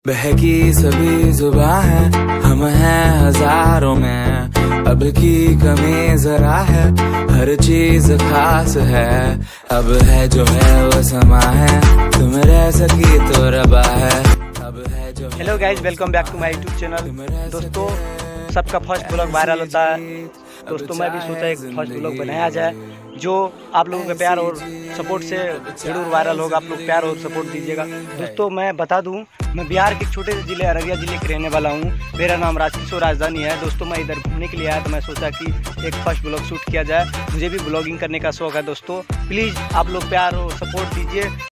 बहकी सभी जुबां है, हम हैं हजारों में, अब की कमी जरा है, हर चीज खास है, अब है जो है वो समा है, तुम रह सकी तो रबा है, अब है जो। Hello guys, welcome back to my YouTube channel. दोस्तों, सबका फर्स्ट ब्लॉग वायरल होता है। दोस्तों, मैं भी सोचा एक फर्स्ट ब्लॉग बनाया जाए जो आप लोगों के प्यार और सपोर्ट से जरूर वायरल होगा। आप लोग प्यार और सपोर्ट दीजिएगा। दोस्तों, मैं बता दूं, मैं बिहार के छोटे से ज़िले अररिया ज़िले के रहने वाला हूं। मेरा नाम राजकिशोर राजधानी है। दोस्तों, मैं इधर घूमने के लिए आया तो मैं सोचा कि एक फर्स्ट ब्लॉग शूट किया जाए। मुझे भी ब्लॉगिंग करने का शौक है। दोस्तों, प्लीज़ आप लोग प्यार और सपोर्ट दीजिए।